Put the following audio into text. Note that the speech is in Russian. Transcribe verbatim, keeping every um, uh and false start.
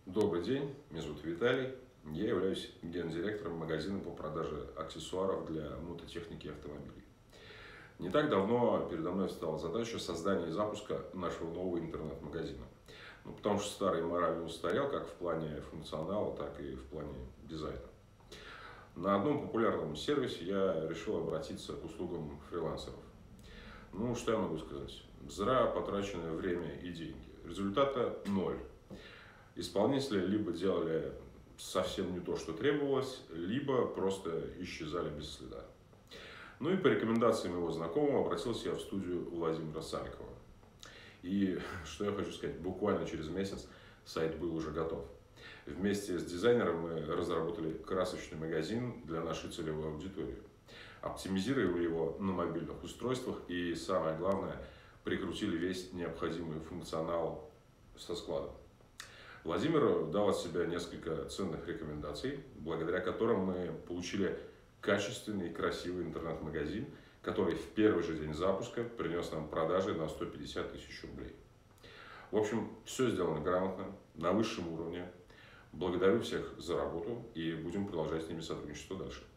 Добрый день, меня зовут Виталий. Я являюсь гендиректором магазина по продаже аксессуаров для мототехники и автомобилей. Не так давно передо мной встала задача создания и запуска нашего нового интернет-магазина. Ну, потому что старый морально устарел как в плане функционала, так и в плане дизайна. На одном популярном сервисе я решил обратиться к услугам фрилансеров. Ну, что я могу сказать? Зря потраченное время и деньги. Результата ноль. Исполнители либо делали совсем не то, что требовалось, либо просто исчезали без следа. Ну и по рекомендации моего знакомого обратился я в студию Владимира Саликова. И что я хочу сказать, буквально через месяц сайт был уже готов. Вместе с дизайнером мы разработали красочный магазин для нашей целевой аудитории. Оптимизировали его на мобильных устройствах и, самое главное, прикрутили весь необходимый функционал со склада. Владимир дал от себя несколько ценных рекомендаций, благодаря которым мы получили качественный и красивый интернет-магазин, который в первый же день запуска принес нам продажи на сто пятьдесят тысяч рублей. В общем, все сделано грамотно, на высшем уровне. Благодарю всех за работу и будем продолжать с ними сотрудничество дальше.